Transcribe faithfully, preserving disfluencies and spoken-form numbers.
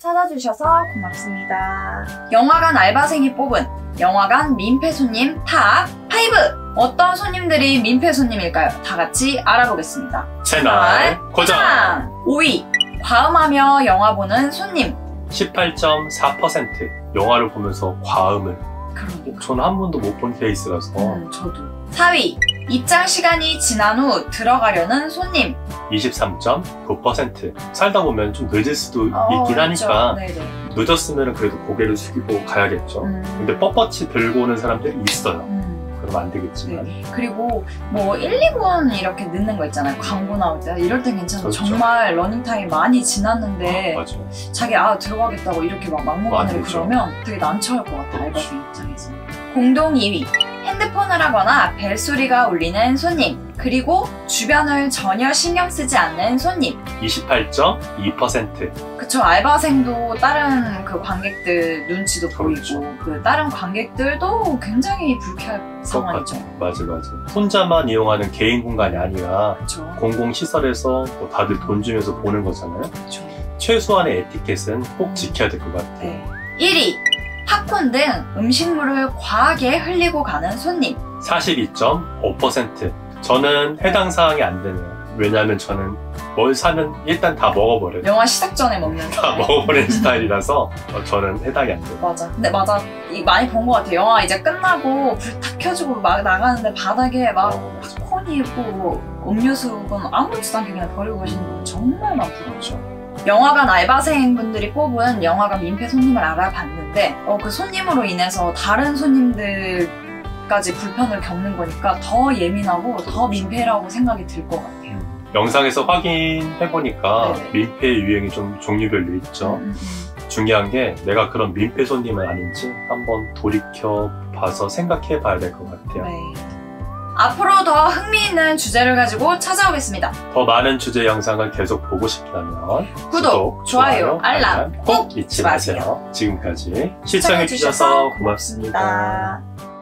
찾아주셔서 고맙습니다. 영화관 알바생이 뽑은 영화관 민폐 손님 탑 파이브! 어떤 손님들이 민폐 손님일까요? 다 같이 알아보겠습니다. 채널 고정! 오 위 과음하며 영화 보는 손님. 십팔 점 사 퍼센트 영화를 보면서 과음을. 그러니까. 저는 한 번도 못 본 케이스라서. 음, 저도. 사 위 입장 시간이 지난 후 들어가려는 손님. 이십삼 점 구 퍼센트 살다 보면 좀 늦을 수도 어, 있긴 하니까 네네. 늦었으면 그래도 고개를 숙이고 가야겠죠. 음. 근데 뻣뻣이 들고 오는 사람들이 있어요. 음. 그럼 안 되겠지만. 네. 그리고 뭐 일, 이 분 이렇게 늦는 거 있잖아요. 광고 나올 때 이럴 땐 괜찮아요. 그렇죠. 정말 러닝타임 많이 지났는데 아, 맞아요. 자기 아 들어가겠다고 이렇게 막 막무가내로 그러면 되게 난처할 것 같아요. 알바생 입장에서. 공동 이 위 핸드폰을 하거나 벨소리가 울리는 손님. 그리고 주변을 전혀 신경 쓰지 않는 손님. 이십팔 점 이 퍼센트 그쵸. 알바생도 다른 그 관객들 눈치도 그렇죠. 보이고 그 다른 관객들도 굉장히 불쾌한 상황이죠. 맞아 맞아. 혼자만 이용하는 개인 공간이 아니라 그쵸. 공공시설에서 뭐 다들 돈 주면서 보는 거잖아요. 그쵸. 최소한의 에티켓은 꼭 지켜야 될 것 같아요. 네. 일 위 팝콘 등 음식물을 과하게 흘리고 가는 손님. 사십이 점 오 퍼센트 저는 해당 사항이 안 되네요. 왜냐하면 저는 뭘 사면 일단 다 먹어버려요. 영화 시작 전에 먹는 다 스타일. 먹어버리는 스타일이라서 어, 저는 해당이 안 돼요. 맞아. 근데 맞아. 이 많이 본 것 같아요. 영화 이제 끝나고 불 탁 켜지고 막 나가는데 바닥에 막 어, 맞아. 팝콘이 있고 뭐 음료수건 아무렇지도 않게 그냥 버리고 가시는 분 정말 많죠. 영화관 알바생분들이 뽑은 영화관 민폐 손님을 알아봤는데 어, 그 손님으로 인해서 다른 손님들까지 불편을 겪는 거니까 더 예민하고 더 민폐라고 생각이 들 것 같아요. 영상에서 확인해보니까 네네. 민폐 유형이 좀 종류별로 있죠. 음, 음. 중요한 게 내가 그런 민폐 손님은 아닌지 한번 돌이켜봐서 생각해봐야 될 것 같아요. 네. 앞으로 더 흥미있는 주제를 가지고 찾아오겠습니다. 더 많은 주제 영상을 계속 보고 싶다면 구독, 좋아요, 알람 꼭 잊지 마세요. 지금까지 시청해주셔서 시청해주셔서 고맙습니다. 고맙습니다.